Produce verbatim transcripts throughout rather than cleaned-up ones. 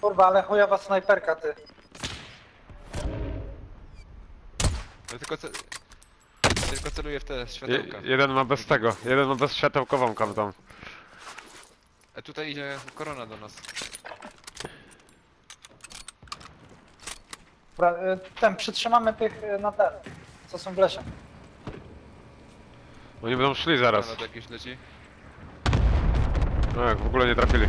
Kurwa, ale chujowa snajperka, ty. Ja tylko, ce... tylko celuję w te światełka. Je, jeden ma bez tego, jeden ma bez światełkową kamtą. A tutaj idzie korona do nas. Dobra, y, ten, przytrzymamy tych y, na te, co są w lesie. Oni będą szli zaraz. Granat jakiś leci. No jak w ogóle nie trafili.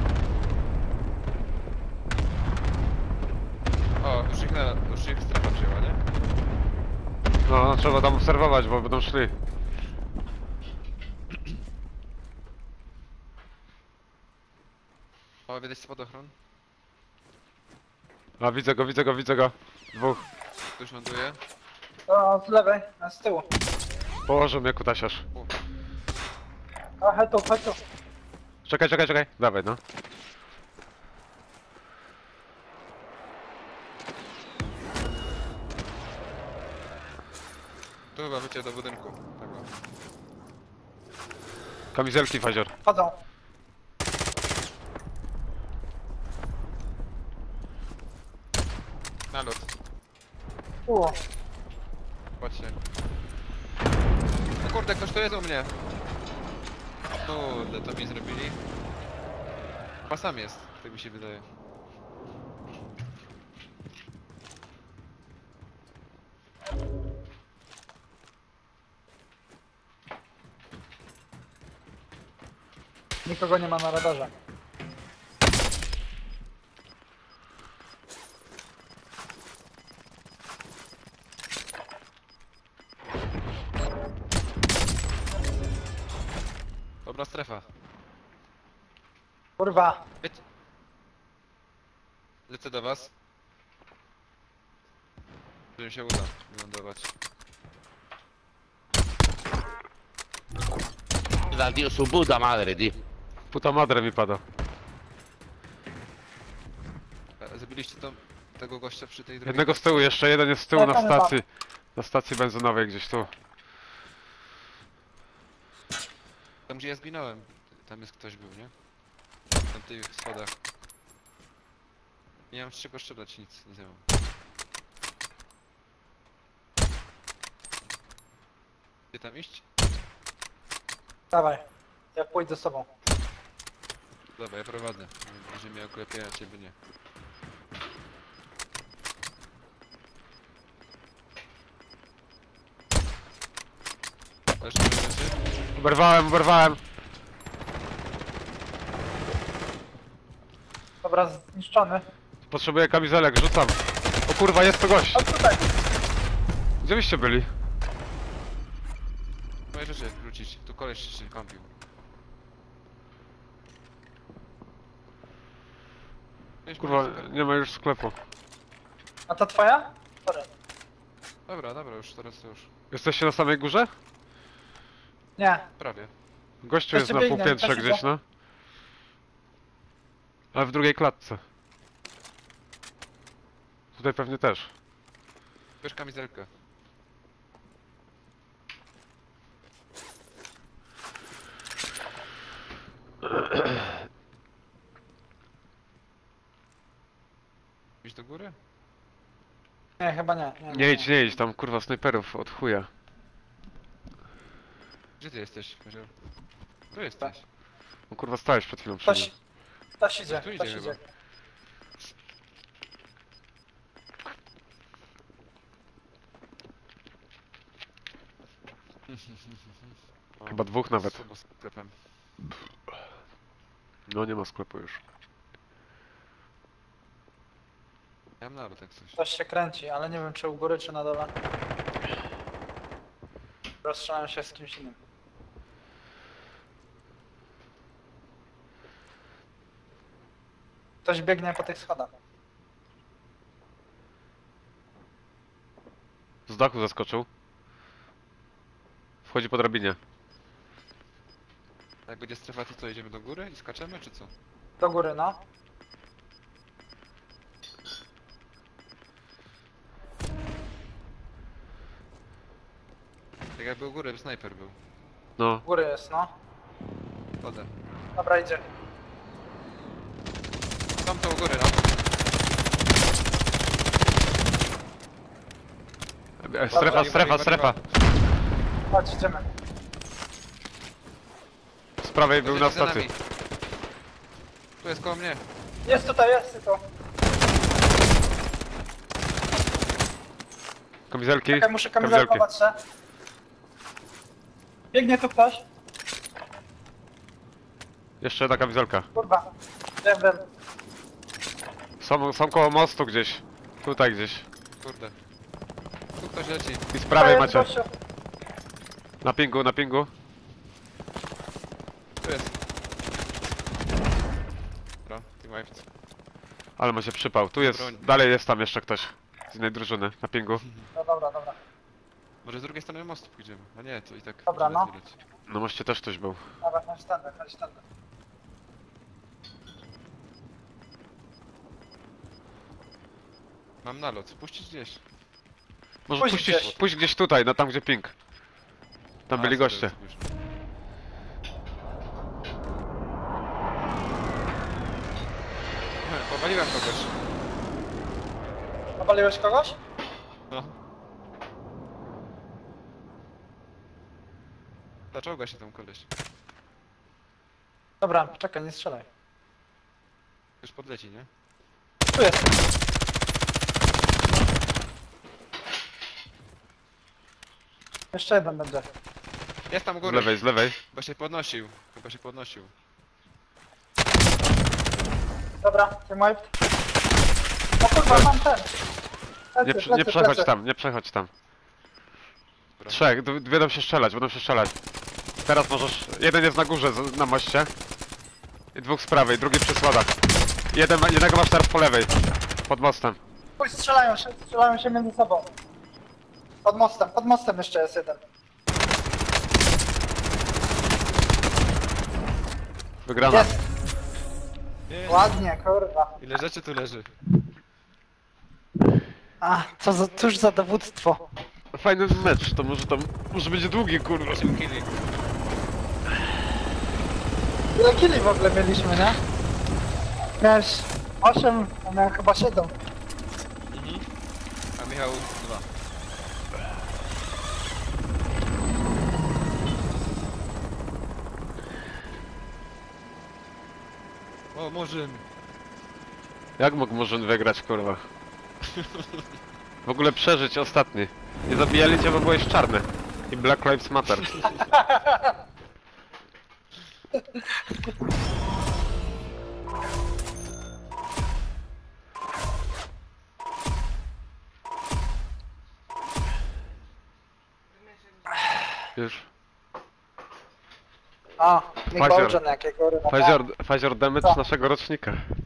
O, już ich, na... już ich strefa przyjęła, nie? No, no trzeba tam obserwować, bo będą szli. O, widać spadochron. A widzę go, widzę go, widzę go. Dwóch. Ktoś ląduje. O, z lewej, a z tyłu. Położył mnie kutasiarz. U. O, chodź tu, chodź tu. Czekaj, czekaj, czekaj. Dawaj, no. Tu chyba wycie do budynku. Tego. Kamizelki, fazior. Chodzą. Nalot. U. Patrzcie. No kurde, ktoś tu jest u mnie. Kurde, to mi zrobili. Chyba sam jest, tak mi się wydaje. Nikogo nie ma na radarze. Dobra strefa. Kurwa. Lec... Lecę do was. Że mi się uda wylądować. Da Dio su puta madre, tío. Puta madre mi pada. E, Zabiliście to, tego gościa przy tej drugiej... Jednego z tyłu, jeszcze jeden jest z tyłu na Czekamy, stacji. Na stacji benzynowej gdzieś tu. Tam gdzie ja zginąłem. Tam jest ktoś był, nie? Na tych schodach. Nie mam z czego strzelać, nic nie wiem. Gdzie tam iść? Dawaj. Ja pójdę z sobą. Dobra, ja prowadzę. Będzie mnie oklepie, a ciebie nie. Też nie będzie? Oberwałem, oberwałem. Dobra, zniszczony. Potrzebuję kamizelek, rzucam. O kurwa, jest to gość. O, tutaj. Gdzie byście byli? Moje rzeczy wrócić. Tu koleś się kąpił. Weź Kurwa, moje super. nie ma już sklepu. A to twoja? Sorry. Dobra, dobra, już teraz to już. Jesteście na samej górze? Nie. Prawie. Gościu jest Jeszcze na biegnie, półpiętrze też gdzieś, idzie. no. Ale w drugiej klatce. Tutaj pewnie też. Bierz kamizelkę. Iść do góry? Nie, chyba nie. Nie, Nie idź, nie idź, tam kurwa snajperów od chuja. Gdzie ty jesteś? Kozioł? Tu jesteś. No kurwa stałeś przed chwilą przy Ktoś, mnie. ktoś idzie, Tu idzie ktoś chyba. idzie. O, Chyba dwóch nawet. słabo z sklepem. No nie ma sklepu już. Ja mam naród jak coś. Ktoś się kręci, ale nie wiem czy u góry, czy na dole. Rozstrzelam się z kimś innym. Ktoś biegnie po tych schodach. Z dachu zaskoczył. Wchodzi po drabinie. Jak będzie strefa, to co, idziemy do góry i skaczemy, czy co? Do góry, no. Tak jakby u góry snajper był. No. U góry jest, no. Wodę. Dobra, idzie. Tam to u góry, no. E, Strefa, strefa, strefa. Chodź, idziemy. Z prawej był na Jedziecie za stacji. nami. Tu jest koło mnie. Jest tutaj, jest tylko. Kamizelki. Czekaj, muszę kamizelkę, patrzę. Biegnie tu ktoś. Jeszcze jedna kamizelka. Kurwa. Wiem, wiem. Są, są koło mostu gdzieś. Tutaj gdzieś. Kurde. Tu ktoś leci. I z prawej Tutaj jest macie. gościu. Na pingu, na pingu. Tu jest. Dobra, team wiped. Ale macie przypał. Tu jest, Broń. dalej jest tam jeszcze ktoś. Z innej drużyny, na pingu. No dobra, dobra. Może z drugiej strony mostu pójdziemy. A nie, to i tak... Dobra, no. żelazny leci. Na moście też ktoś był. Dobra, chodź tędy, chodź tędy. Mam nalot. Puścić gdzieś. Może Pójdź puścić, gdzieś. pójść gdzieś tutaj, no tam gdzie ping. Tam A, byli sorry, goście. już. He, Powaliłem kogoś. Opaliłeś kogoś? No. Dlaczego się tam koleś? Dobra, czekaj, nie strzelaj. Już podleci, nie? Tu jest. Jeszcze jeden będzie. Jest tam u Z góry. lewej, z lewej. Chyba się podnosił. Chyba się podnosił. Dobra, team wiped. O kurwa, mam ten. Plecy, Nie, przy- plecy, nie przechodź plecy. tam, nie przechodź tam. Dobra. Trzech, d- będą się strzelać, będą się strzelać. Teraz możesz... Jeden jest na górze, z- na moście. I dwóch z prawej, drugi przy schodach. Jeden, ma- jednego masz teraz po lewej. Pod mostem. Chuj, strzelają się, strzelają się między sobą. Pod mostem, pod mostem jeszcze jest jeden. Wygrana. Jest, Nie. ładnie, kurwa. Ile rzeczy tu leży? A, co za, cóż za dowództwo. Fajny mecz, to może tam... Może będzie długi, kurwa. osiem killi. Ile killi w ogóle mieliśmy, nie? Miałeś osiem, a miałem chyba siedem. Mhm. A Michał dwa. O, Murzyn. Jak mógł Murzyn wygrać, kurwa? W ogóle przeżyć ostatni. Nie zabijali cię, bo byłeś czarny. I Black Lives Matter. Już. A, Fazior. Nick jakiego kurwa. Fazior, fazior damage Co? naszego rocznika.